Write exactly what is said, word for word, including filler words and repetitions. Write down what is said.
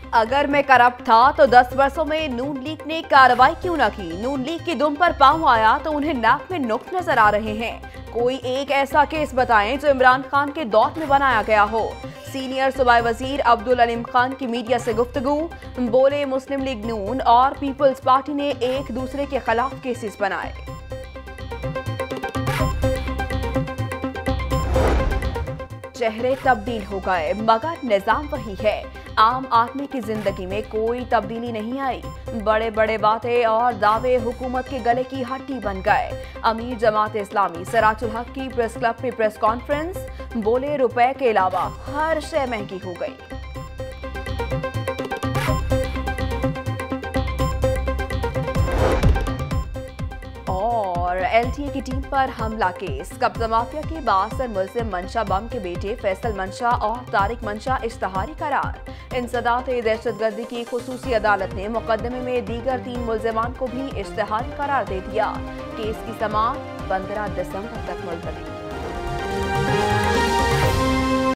अगर मैं करप्ट था तो दस वर्षों में नून लीग ने कार्रवाई क्यों न की? नून लीग की दुम पर पांव आया तो उन्हें नाक में नुक्स नजर आ रहे हैं। कोई एक ऐसा केस बताएं जो इमरान खान के दौर में बनाया गया हो। सीनियर सूबाई वजीर अब्दुल अलीम खान की मीडिया से गुफ्तगू, बोले मुस्लिम लीग नून और पीपल्स पार्टी ने एक दूसरे के खिलाफ केसेस बनाए। चेहरे तब्दील हो गए मगर निजाम वही है। आम आदमी की जिंदगी में कोई तब्दीली नहीं आई। बड़े बड़े बातें और दावे हुकूमत के गले की हड्डी बन गए। अमीर जमात इस्लामी सिराजुल हक की प्रेस क्लब पे प्रेस कॉन्फ्रेंस, बोले रुपए के अलावा हर शय महंगी हो गई। और एलटीए की टीम पर हमला केस, कब्जा माफिया के बासर मुल्जिम मंशा बम के बेटे फैसल मंशा और तारिक मंशा इश्तहारी करार। इंसदात दहशतगर्दी की खुसूसी अदालत ने मुकदमे में दीगर तीन मुल्जिमान को भी इश्तहारी करार दे दिया। केस की समाअत पंद्रह दिसंबर तक मुलतवी।